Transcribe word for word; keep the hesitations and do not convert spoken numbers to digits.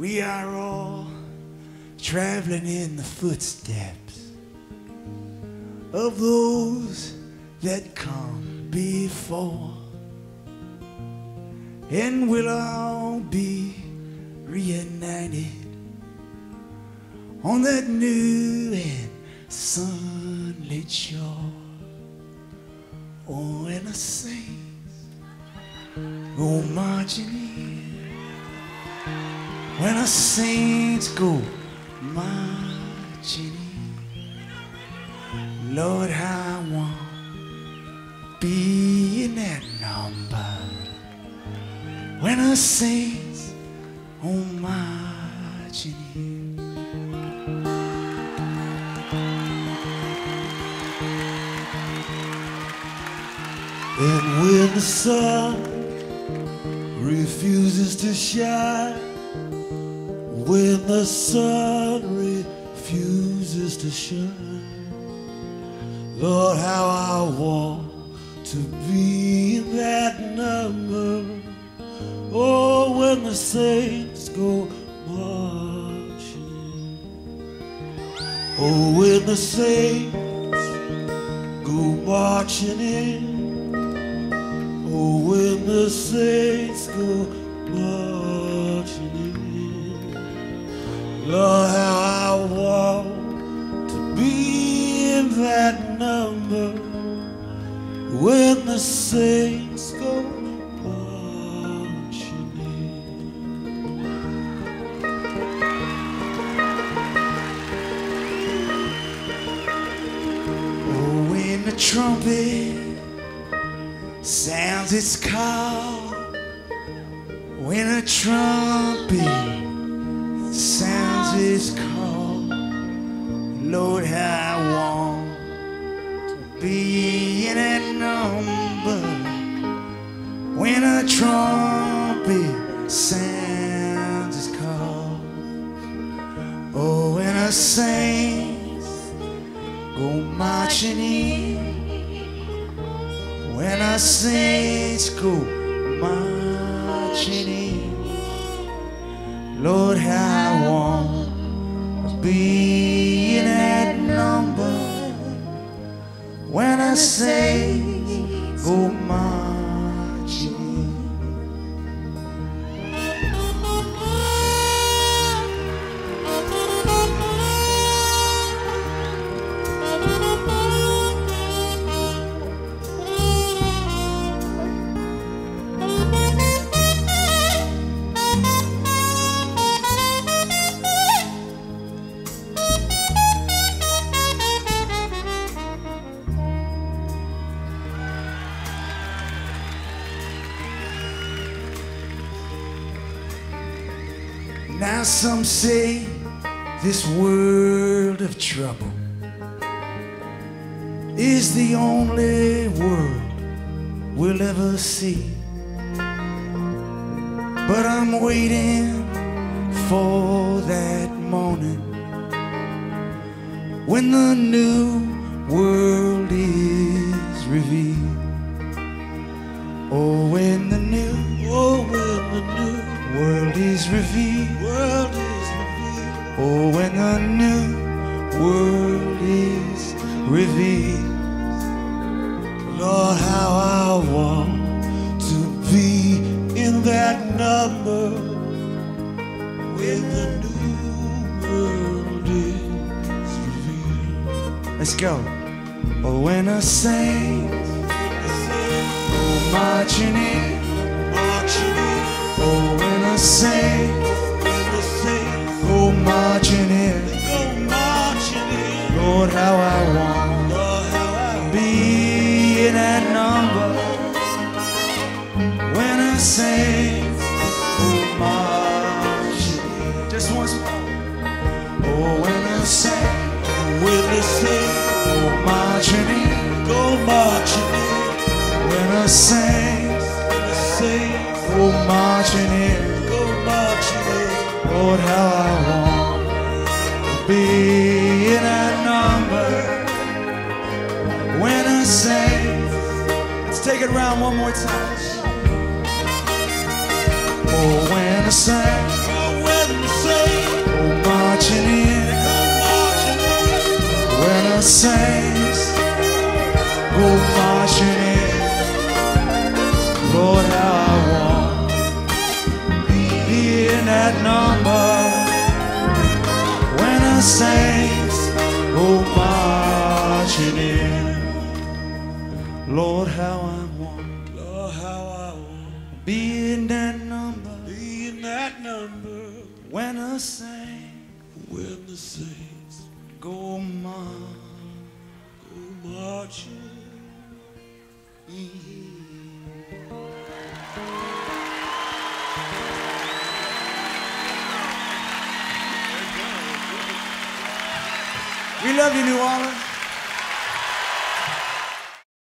We are all traveling in the footsteps of those that come before, and we'll all be reunited on that new and sunlit shore. Oh, and the saints go marching in, when the saints go marching in. Lord, how I want to be in that number, when the saints go marching in. And when the sun refuses to shine, when the sun refuses to shine, Lord, how I want to be in that number. Oh, when the saints go marching in. Oh, when the saints go marching in. Oh, when the saints go marching in. Lord, how I want to be in that number, when the saints go marching in. Oh, when the trumpet sounds its call, when a trumpet sounds its call, Lord, how I want to be in that number, when a trumpet sounds its call. Oh, when the saints go marching in, when the saints go marching in. Lord, how I want to be in that number, when the saints go marching in. Now some say this world of trouble is the only world we'll ever see, but I'm waiting for that morning when the new world is revealed. Oh, when the new, oh, when the new world is revealed, world is revealed. Oh, when the new world is revealed, Lord, how I want to be in that number, when the new world is revealed. Let's go. Oh, when the saints go marching in, marching in. Oh, when the saints go marching in, Lord, how I want to be in that number, when the saints go marching in. Just once more. Oh, when the saints, when the saints go marching in, go marching in. When the saints, when the saints go marching in, go marching in. Lord, how I want to be in that number, when the saints. Let's take it around one more time. Oh, when the saints, oh, when the saints go marching in, Lord, how I want to be in that number. When the saints go marching in, Lord, how I want, Lord, how I want to be in that number. to be in that number. When the saints When the saints go marching. go marching. We love you, New Orleans.